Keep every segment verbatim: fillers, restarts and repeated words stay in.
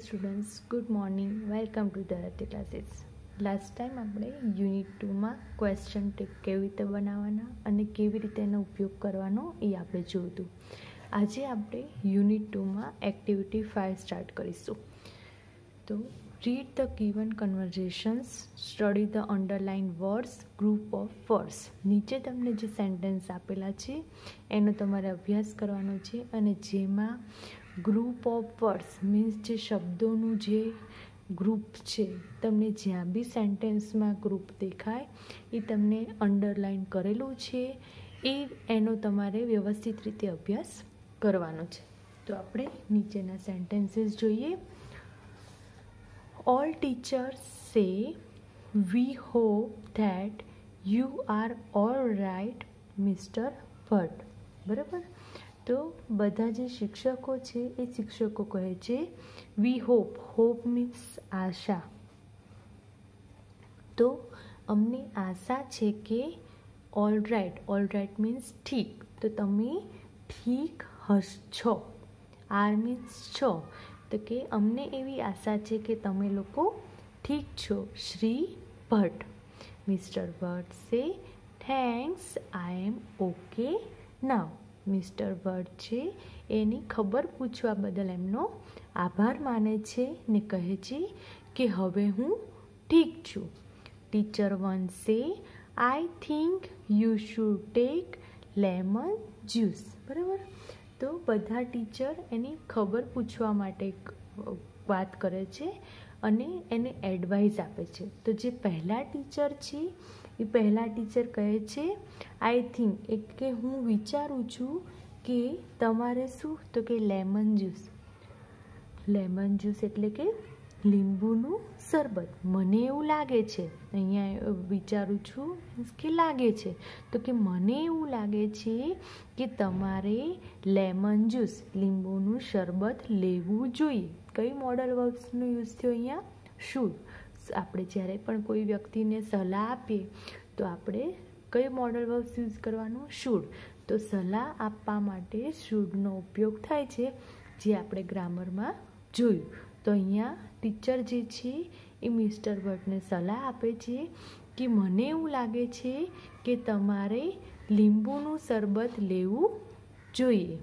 Students, good morning. Welcome to Dharti classes. Last time આપણે unit ટુમાં question tag કેવી રીતે બનાવવાના અને કેવી રીતે એનો ઉપયોગ કરવાનો એ આપણે જોયું હતું. આજે આપણે યુનિટ ટુમાં એક્ટિવિટી ફાઇવ સ્ટાર્ટ કરીશું. તો read the given conversations, study the underline words, group of words. નીચે તમને જે સેન્ટેન્સ આપેલા છે એનો તમારે અભ્યાસ કરવાનો છે અને જેમાં ગ્રુપ ઓફ વર્ડ્સ મીન્સ જે શબ્દોનું જે ગ્રુપ છે, તમને જ્યાં બી સેન્ટેન્સમાં ગ્રુપ દેખાય એ તમને અંડરલાઇન કરેલું છે એ એનો તમારે વ્યવસ્થિત રીતે અભ્યાસ કરવાનો છે. તો આપણે નીચેના સેન્ટેન્સીસ જોઈએ. All teachers say we hope that you are all right mister Bhatt. બરાબર. તો બધા જે શિક્ષકો છે એ શિક્ષકો કહે છે વી હોપ. હોપ મીન્સ આશા. તો અમને આશા છે કે all right. All right means ઠીક. તો તમે ઠીક હશો. આર મીન્સ છો. તો કે અમને એવી આશા છે કે તમે લોકો ઠીક છો Shri Bhatt. Mister Bhatt say thanks, I am okay now. Mister Bhatt છે એની ખબર પૂછવા બદલ એમનો આભાર માને છે ને કહે છે કે હવે હું ઠીક છું. Teacher one say I think you should take lemon juice. બરાબર. તો બધા ટીચર એની ખબર પૂછવા માટે વાત કરે છે અને એને એડવાઇસ આપે છે. તો જે પહેલા ટીચર છે એ પહેલા ટીચર કહે છે આઈ થિંક, એટલે કે હું વિચારું છું કે તમારે શું, તો કે લેમન જ્યુસ. લેમન જ્યુસ એટલે કે લીંબુનું શરબત. મને એવું લાગે છે, અહીંયા વિચારું છું મીન્સ કે લાગે છે, તો કે મને એવું લાગે છે કે તમારે લેમન જ્યુસ લીંબુનું શરબત લેવું જોઈએ. કઈ મોડલ વર્બ્સનો યુઝ થયો અહીંયા? શુડ. આપણે જ્યારે પણ કોઈ વ્યક્તિને સલાહ આપીએ તો આપણે કઈ મોડલ વર્બ્સ યુઝ કરવાનું? શુડ. તો સલાહ આપવા માટે શુડનો ઉપયોગ થાય છે, જે આપણે ગ્રામરમાં જોયું. તો અહીંયા ટીચર જે છે એ મિસ્ટર ભટ્ટને સલાહ આપે છે કે મને એવું લાગે છે કે તમારે લીંબુનું શરબત લેવું જોઈએ.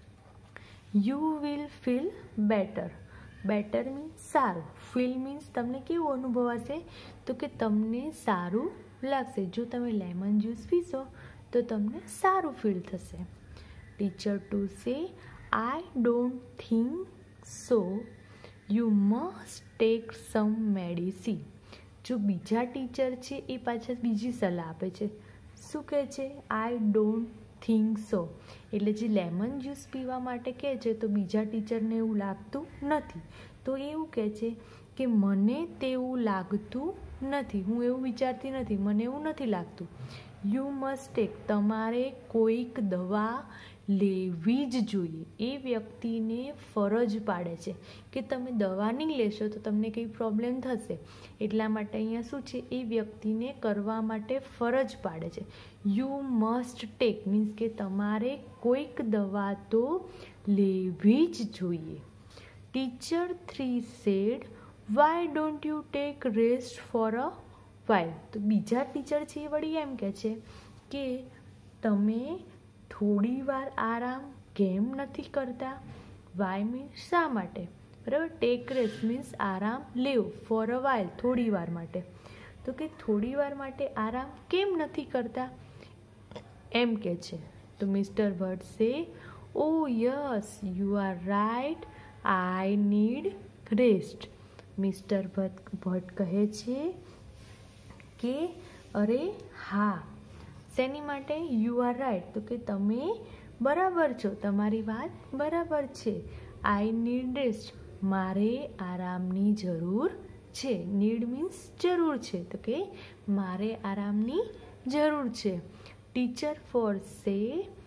You will feel better. Better means સારું. ફીલ મીન્સ તમને કેવું અનુભવાશે? તો કે તમને સારું લાગશે. જો તમે લેમન જ્યુસ પીશો તો તમને સારું ફીલ થશે. Teacher two say I don't think so, you must take some medicine. જો બીજા ટીચર છે એ પાછા બીજી સલાહ આપે છે. શું કહે છે? I don't think so. એટલે જે લેમન જ્યુસ પીવા માટે કહે છે તો બીજા ટીચરને એવું લાગતું નથી. તો એવું કહે છે કે મને તેવું લાગતું નથી, હું એવું વિચારતી નથી, મને એવું નથી લાગતું. You must take. તમારે કોઈક દવા લેવી જ જોઈએ. એ વ્યક્તિને ફરજ પાડે છે કે તમે દવા નહીં લેશો તો તમને કંઈ પ્રોબ્લેમ થશે. એટલા માટે અહીંયા શું છે, એ વ્યક્તિને કરવા માટે ફરજ પાડે છે. યુ મસ્ટ ટેક મીન્સ કે તમારે કોઈક દવા તો લેવી જ જોઈએ. Teacher three said why don't you take rest for a while. તો બીજા ટીચર છે એ વળી એમ કહે છે કે તમે થોડી વાર આરામ કેમ નથી કરતા? વાય મીન્સ શા માટે. બરાબર. ટેક રેસ્ટ મીન્સ આરામ લેવો. ફોર અ વાઇલ થોડી વાર માટે. તો કે થોડી વાર માટે આરામ કેમ નથી કરતા એમ કે છે. તો mister Bhatt say oh yes you are right, I need rest. Mister Bhatt Bhatt કહે છે કે અરે હા. શેની માટે? You are right. તો કે તમે બરાબર છો, તમારી વાત બરાબર છે. I need rest. મારે આરામની જરૂર છે. નીડ મીન્સ જરૂર છે. તો કે મારે આરામની જરૂર છે. Teacher four say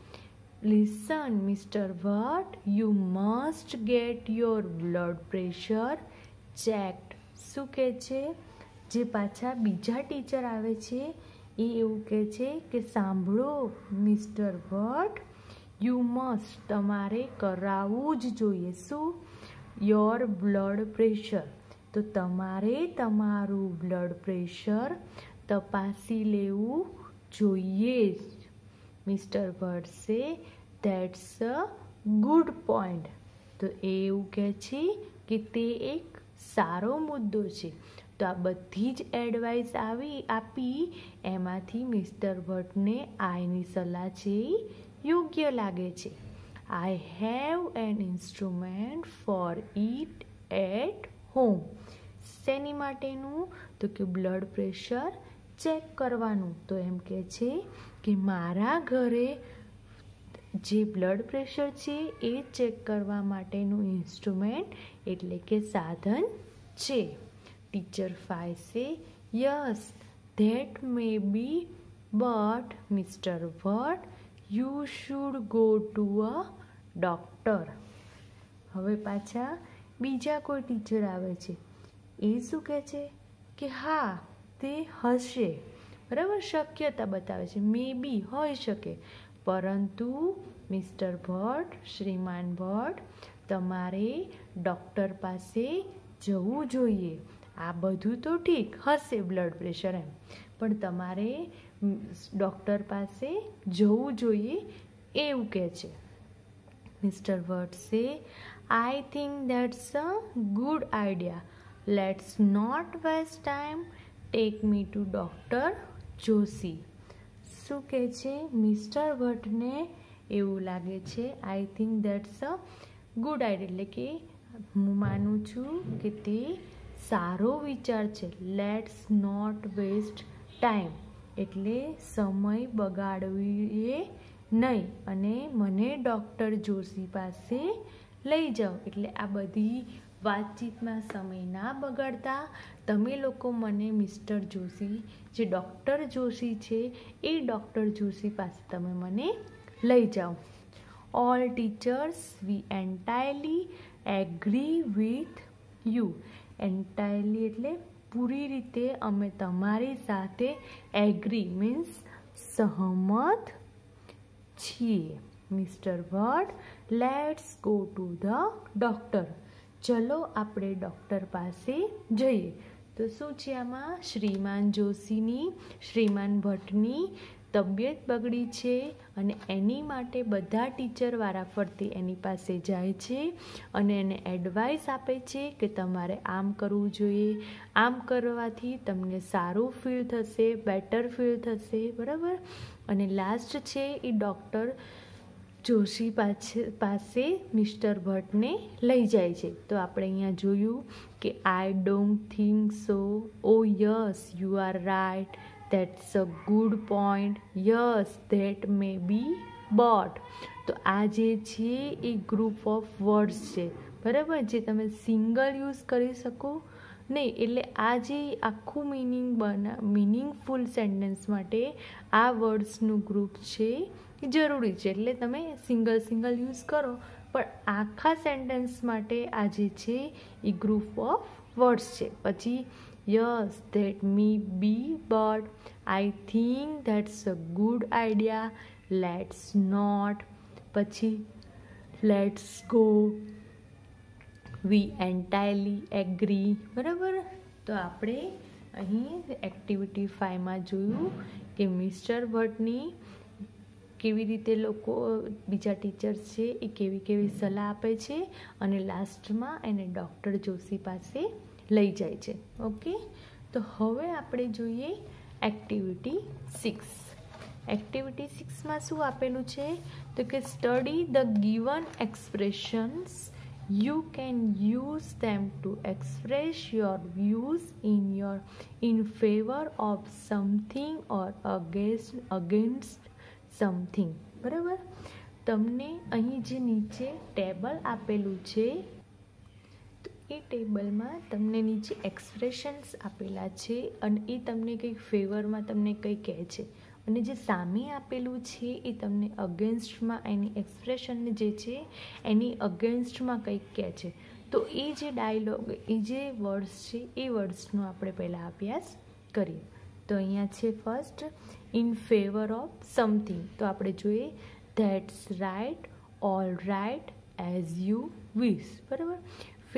listen mister Bhatt, you must get your blood pressure checked. શું કહે છે? જે પાછા બીજા ટીચર આવે છે એ એવું કહે છે કે સાંભળો મિસ્ટર ભટ્ટ, યુ મસ્ટ તમારે કરાવવું જ જોઈએ. શું? યોર બ્લડ પ્રેશર, તો તમારે તમારું બ્લડ પ્રેશર તપાસી લેવું જોઈએ. મિસ્ટર ભટ્ટ સે ધેટ્સ અ ગુડ પોઈન્ટ, તો એ એવું કહે છે કે તે એક સારો મુદ્દો છે. તો આ બધી જ એડવાઇસ આવી આપી એમાંથી મિસ્ટર ભટ્ટને આઈની સલાહ છે યોગ્ય લાગે છે. I have an instrument for it at home. શેની માટેનું? તો કે બ્લડ પ્રેશર ચેક કરવાનું. તો એમ કહે છે કે મારા ઘરે જે બ્લડ પ્રેશર છે એ ચેક કરવા માટેનું ઇન્સ્ટ્રુમેન્ટ એટલે કે સાધન છે. Teacher five say yes that may be but mister Bhatt you should go to a doctor. હવે પાછા બીજા કોઈ ટીચર આવે છે. એ શું કહે છે કે હા તે હશે, બરાબર, શક્યતા બતાવે છે, મે બી હોઈ શકે, પરંતુ મિસ્ટર ભટ્ટ, શ્રીમાન ભટ્ટ, તમારે ડૉક્ટર પાસે જવું જોઈએ. આ બધું તો ઠીક હશે બ્લડ પ્રેશર એમ, પણ તમારે ડૉક્ટર પાસે જવું જોઈએ એવું કહે છે. Mister Bhatt say I think that's a good idea, let's not waste time, take me to doctor Joshi. શું કહે છે? મિસ્ટર ભટ્ટને એવું લાગે છે, I think that's a good idea, એટલે કે હું માનું છું કે તે સારો વિચાર છે. લેટ્સ નોટ વેસ્ટ ટાઈમ એટલે સમય બગાડવીએ નહીં, અને મને ડૉક્ટર જોશી પાસે લઈ જાઓ. એટલે આ બધી વાતચીતમાં સમય ના બગાડતા તમે લોકો મને મિસ્ટર જોશી, જે ડૉક્ટર જોશી છે એ ડૉક્ટર જોશી પાસે તમે મને લઈ જાઓ. All teachers we entirely agree with you. Entirely એટલે પૂરી રીતે અમે તમારી સાથે એગ્રી મીન્સ સહમત છીએ. Mister Bhatt let's go to the doctor. ચલો આપણે ડૉક્ટર પાસે જઈએ. તો શું છે આમાં? શ્રીમાન જોશીની, શ્રીમાન ભટ્ટની તબિયત બગડી છે અને એની માટે બધા ટીચર વારાફરતી એની પાસે જાય છે અને એને એડવાઇસ આપે છે કે તમારે આમ કરવું જોઈએ, આમ કરવાથી તમને સારું ફીલ થશે, બેટર ફીલ થશે, બરાબર. અને લાસ્ટ છે એ ડૉક્ટર જોશી પાસે પાસે મિસ્ટર ભટ્ટને લઈ જાય છે. તો આપણે અહીંયા જોયું કે I don't think so, oh yes you are right, that's a good point, yes that may be but. તો આ જે છે એ ગ્રુપ ઓફ વર્ડ્સ છે, બરાબર, જે તમે સિંગલ યુઝ કરી શકો નહીં. એટલે આ જે આખું મિનિંગ બના મિનિંગફુલ સેન્ટેન્સ માટે આ વર્ડ્સનું ગ્રુપ છે એ જરૂરી છે. એટલે તમે સિંગલ સિંગલ યુઝ કરો, પણ આખા સેન્ટેન્સ માટે આ જે છે એ ગ્રુપ ઓફ વર્ડ્સ છે. પછી yes that may be but, I think that's a good idea, let's not, પછી let's go, we entirely agree, બરાબર. તો આપણે અહીં એક્ટિવિટી ફાઈવમાં જોયું કે મિસ્ટર ભટ્ટની કેવી રીતે લોકો બીજા ટીચર્સ છે એ કેવી કેવી સલાહ આપે છે અને લાસ્ટમાં એને ડૉક્ટર જોશી પાસે લઈ જાય છે. ઓકે, તો હવે આપણે જોઈએ એક્ટિવિટી સિક્સ. એક્ટિવિટી સિક્સમાં શું આપેલું છે? તો કે study the given expressions, you can use them to express your views in your in favor of something or against against something. બરાબર. તમને અહીં જે નીચે ટેબલ આપેલું છે તો એ ટેબલમાં તમને નીચે એક્સપ્રેશન્સ આપેલા છે અને એ તમને કંઈક ફેવરમાં તમને કંઈ કહે છે, અને જે સામે આપેલું છે એ તમને અગેન્સ્ટમાં એની એક્સપ્રેશન જે છે એની અગેન્સ્ટમાં કંઈક કહે છે. તો એ જે ડાયલોગ એ જે વર્ડ્સ છે એ વર્ડ્સનો આપણે પહેલાં અભ્યાસ કરીએ. તો અહીંયા છે first in favour of something. તો આપણે જોઈએ that's right, all right, as you wish, બરાબર.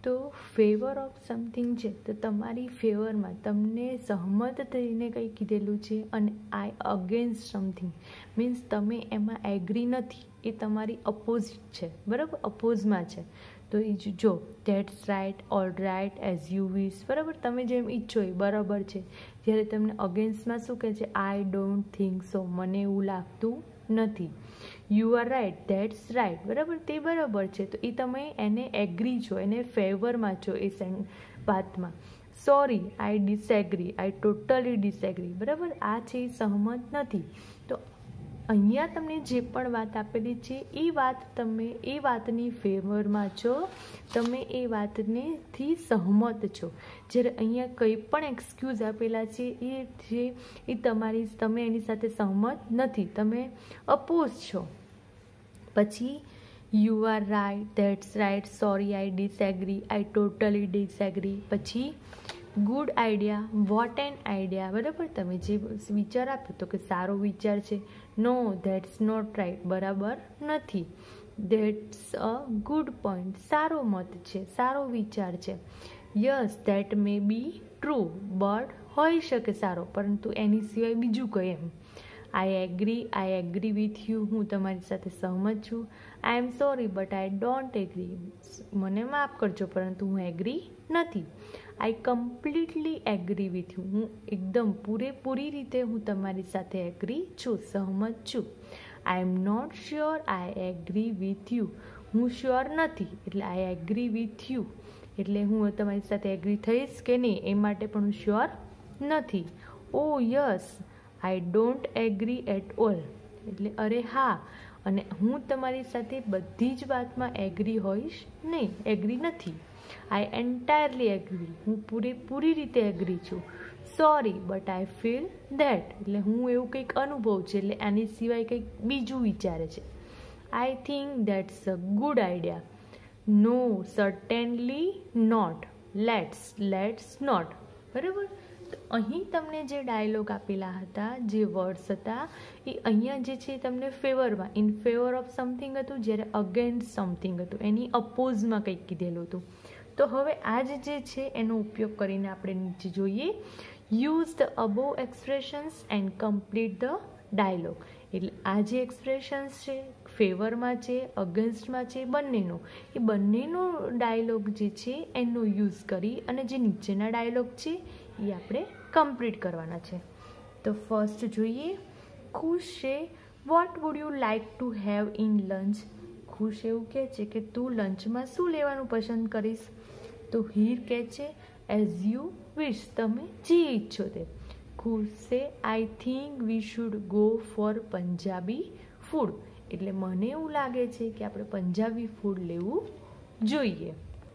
તો ફેવર ઓફ સમથિંગ છે, તો તમારી ફેવરમાં તમને સહમત થઈને કંઈ કીધેલું છે અને આઈ અગેન્સ્ટ સમથિંગ મીન્સ તમે એમાં એગ્રી નથી, એ તમારી અપોઝિટ છે, બરાબર, અપોઝમાં છે. તો એ જો that's right, all right, as you wish, બરાબર, તમે જેમ ઈચ્છો એ બરાબર છે. જ્યારે તમને અગેન્સ્ટમાં શું કહે છે, આઈ ડોન્ટ થિંક સો, મને એવું લાગતું નથી. You are right, that's right, બરાબર, તે બરાબર છે. તો એ તમે એને એગ્રી છો, એને ફેવરમાં છો એ સેન વાતમાં. Sorry, I disagree, I totally disagree, બરાબર, આ છે એ સહમત નથી. તો અહીંયા તમને જે પણ વાત આપેલી છે એ વાત તમે એ વાતની ફેવરમાં છો, તમે એ વાતને થી સહમત છો. જ્યારે અહીંયા કંઈ પણ એક્સક્યુઝ આપેલા છે એ છે એ તમારી તમે એની સાથે સહમત નથી, તમે અપોઝ છો. પછી you are right, that's right, sorry, I disagree, I totally disagree. પછી good idea, what an idea, બરાબર, તમે જે વિચાર આપ્યો તો કે સારો વિચાર છે. નો, ધેટ્સ નોટ રાઇટ, બરાબર નથી. ધેટ્સ અ ગુડ પોઈન્ટ, સારો મત છે, સારો વિચાર છે. Yes, that may be true, but હોઈ શકે સારો, પરંતુ એની સિવાય બીજું કંઈ એમ. I agree, I agree with you, હું તમારી સાથે સહમત છું. I am sorry but I don't agree, મને માફ કરજો પરંતુ હું એગ્રી નથી. I completely agree with you, હું એકદમ પૂરેપૂરી રીતે હું તમારી સાથે એગ્રી છું, સહમત છું. I am not sure I agree with you, હું શ્યોર નથી એટલે આઈ એગ્રી વિથ યુ, એટલે હું તમારી સાથે એગ્રી થઈશ કે નહીં એ માટે પણ હું શ્યોર નથી. Oh yes, I don't agree at all, એટલે અરે હા, અને હું તમારી સાથે બધી જ વાતમાં એગ્રી હોઈશ નહીં, એગ્રી નથી. આઈ એન્ટાયરલી એગ્રી, હું પૂરેપૂરી રીતે એગ્રી છું. Sorry but I feel that, એટલે હું એવું કંઈક અનુભવ છે, એટલે આની સિવાય કંઈક બીજું વિચારે છે. I think that's a good idea. No, certainly not, let's, let's not, બરાબર. તો અહીં તમને જે ડાયલોગ આપેલા હતા, જે વર્ડ્સ હતા એ અહીંયા જે છે તમને ફેવરમાં, ઇન ફેવર ઓફ સમથિંગ હતું, જ્યારે અગેન્સ્ટ સમથિંગ હતું, એની અપોઝમાં કંઈક કીધેલું હતું. તો હવે આ જ જે છે એનો ઉપયોગ કરીને આપણે નીચે જોઈએ. Use the above expressions and complete the dialogue, એટલે આ જે એક્સપ્રેશન્સ છે ફેવરમાં છે, અગેન્સ્ટમાં છે, બંનેનો એ બંનેનો ડાયલોગ જે છે એનો યુઝ કરી અને જે નીચેના ડાયલોગ છે એ આપણે કમ્પ્લીટ કરવાના છે. તો ફર્સ્ટ જોઈએ. ખુશ છે, what would you like to have in lunch. Khush એવું કહે છે કે તું લંચમાં શું લેવાનું પસંદ કરીશ. તો હીર કહે છે એઝ યુ વિશ, તમે જે ઈચ્છો તે. ખુશ છે I think we should go for Punjabi food, એટલે મને એવું લાગે છે કે આપણે પંજાબી ફૂડ લેવું જોઈએ.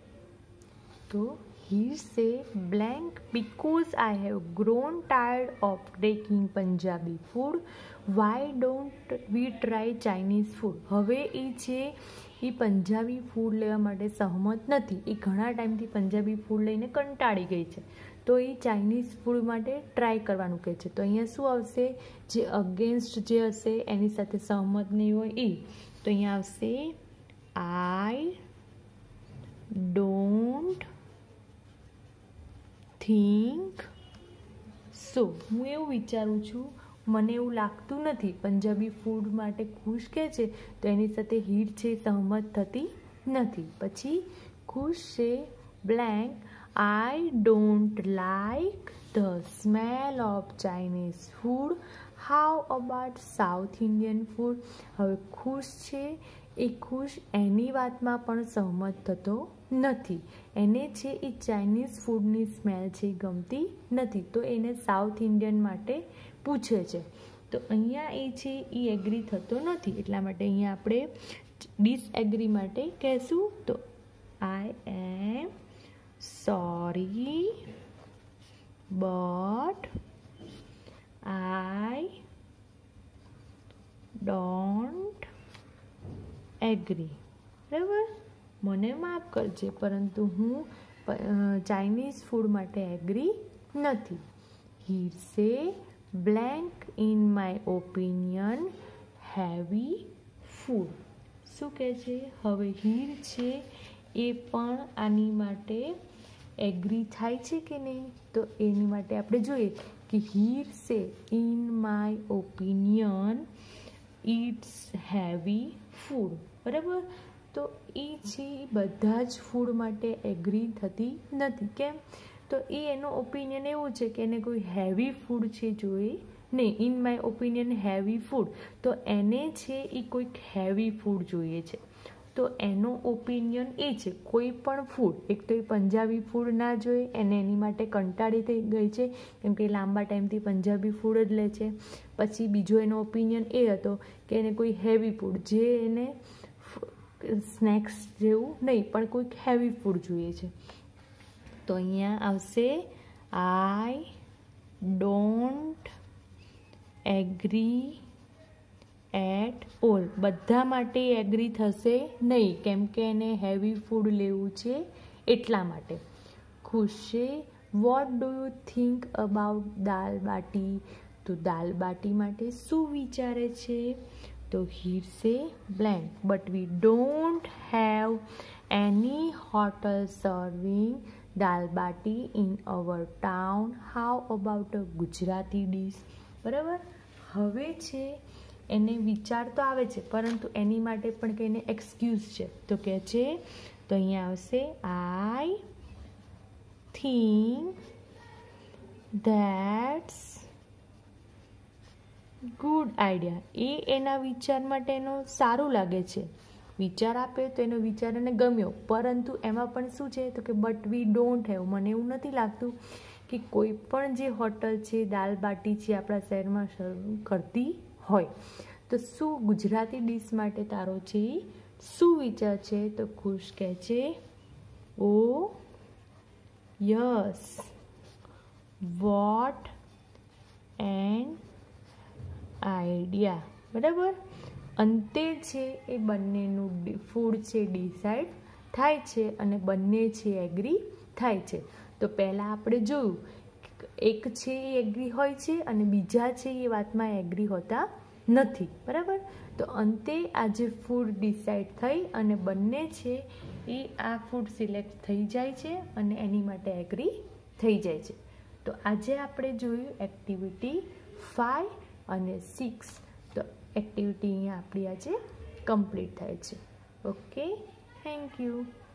તો Heer say blank because I have grown tired of taking Punjabi food, why don't we try Chinese food. હવે એ છે એ પંજાબી ફૂડ લેવા માટે સહમત નથી, એ ઘણા ટાઈમથી પંજાબી ફૂડ લઈને કંટાળી ગઈ છે, તો એ ચાઇનીઝ ફૂડ માટે ટ્રાય કરવાનું કહે છે. તો અહીંયા શું આવશે, જે અગેન્સ્ટ જે હશે એની સાથે સહમત નહીં હોય એ, તો અહીંયા આવશે આઈ ડોન્ટ થિંક સો, હું એવું વિચારું છું, મને એવું લાગતું નથી. પંજાબી ફૂડ માટે ખુશ કહે છે તો એની સાથે હીર છે સહમત થતી નથી. પછી ખુશ છે blank I don't like the smell of Chinese food, how about South Indian food. હવે ખુશ છે એ ખુશ એની વાતમાં પણ સહમત થતો નથી, એને છે એ ચાઇનીઝ ફૂડની સ્મેલ છે એ ગમતી નથી, તો એને સાઉથ ઇન્ડિયન માટે પૂછે છે. તો અહીંયા એ છે એ એગ્રી થતો નથી, એટલા માટે અહીંયા આપણે ડિસએગ્રી માટે કહેશું. તો I am sorry but I don't agree, બરાબર, મને માફ કરજે પરંતુ હું ચાઇનીઝ ફૂડ માટે એગ્રી નથી. Heer say blank in my opinion heavy food. શું કહે છે, હવે હીર છે એ પણ આની માટે એગ્રી થાય છે કે નહીં? તો એની માટે આપણે જોઈએ કે Heer say in my opinion it's heavy food, બરાબર. તો એ છે એ બધા જ ફૂડ માટે એગ્રી થતી નથી. કેમ? તો એ એનો ઓપિનિયન એવું છે કે એને કોઈ હેવી ફૂડ છે જોઈએ નહીં. In my opinion heavy food, તો એને છે એ કોઈક હેવી ફૂડ જોઈએ છે. તો એનો ઓપિનિયન એ છે કોઈ પણ ફૂડ, એક તો એ પંજાબી ફૂડ ના જોઈએ, એને એની માટે કંટાળી થઈ ગઈ છે કેમ કે લાંબા ટાઈમથી પંજાબી ફૂડ જ લે છે. પછી બીજો એનો ઓપિનિયન એ હતો કે એને કોઈ હેવી ફૂડ, જે એને સ્નેક્સ જેવું નહીં પણ કોઈક હેવી ફૂડ જોઈએ છે. તો અહીંયા આવશે I don't agree at all. બધા માટે એગ્રી થશે નહીં કેમ કે એને હેવી ફૂડ લેવું છે એટલા માટે. ખુશ છે what do you think about dal bati? તો દાલ બાટી માટે શું વિચારે છે? તો Heer say blank but we don't have any hotel serving dal bati in our town. How about a Gujarati dish? બરાબર. હવે છે એને વિચાર તો આવે છે પરંતુ એની માટે પણ કે એને એક્સક્યુઝ છે. તો કે છે, તો અહીંયા આવશે I think that's good idea. એ એના વિચાર માટે એનો સારું લાગે છે. વિચાર આપે તો એનો વિચાર એને ગમ્યો, પરંતુ એમાં પણ શું છે તો કે બટ વી ડોન્ટ હેવ. મને એવું નથી લાગતું કે કોઈ પણ જે હોટલ છે દાલ બાટી છે આપણા શહેરમાં શરૂ કરતી હોય. તો શું ગુજરાતી ડીશ માટે તારો છે શું વિચાર છે? તો ખુશ કહે છે oh yes what an idea. બરાબર. અંતે છે એ બંનેનું ફૂડ છે ડિસાઈડ થાય છે અને બંને છે એગ્રી થાય છે. તો પહેલાં આપણે જોયું એક છે એ એગ્રી હોય છે અને બીજા છે એ વાતમાં એગ્રી હોતા નથી. બરાબર. તો અંતે આ જે ફૂડ ડિસાઈડ થઈ અને બંને છે એ આ ફૂડ સિલેક્ટ થઈ જાય છે અને એની માટે એગ્રી થઈ જાય છે. તો આજે આપણે જોયું એક્ટિવિટી ફાઈવ અને સિક્સ. તો એક્ટિવિટી અહીંયા આપણી આજે કમ્પ્લીટ થાય છે. Okay, thank you.